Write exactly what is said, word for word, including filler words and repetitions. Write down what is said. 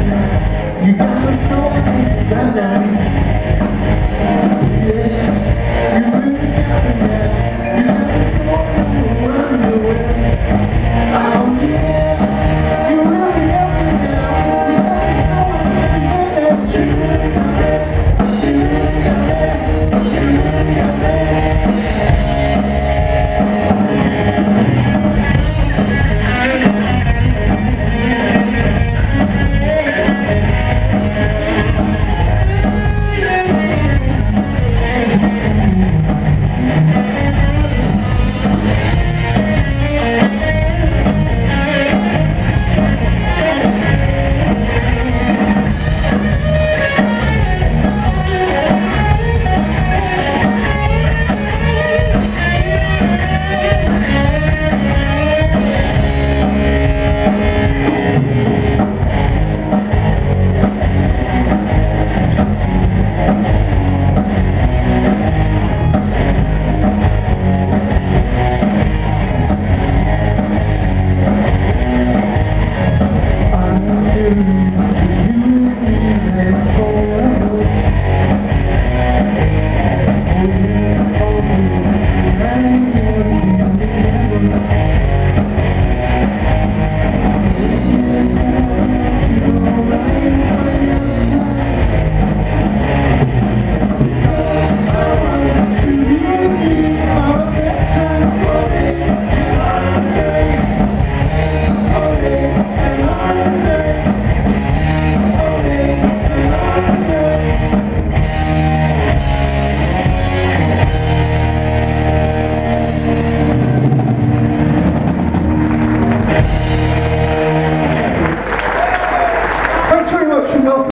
You got my soul, that night. Yeah, you really got me now. You got me so underwear. Oh yeah, you really got me now. You got me so underwear. You really got me. You really got me. You really got me. Thanks very much, and welcome.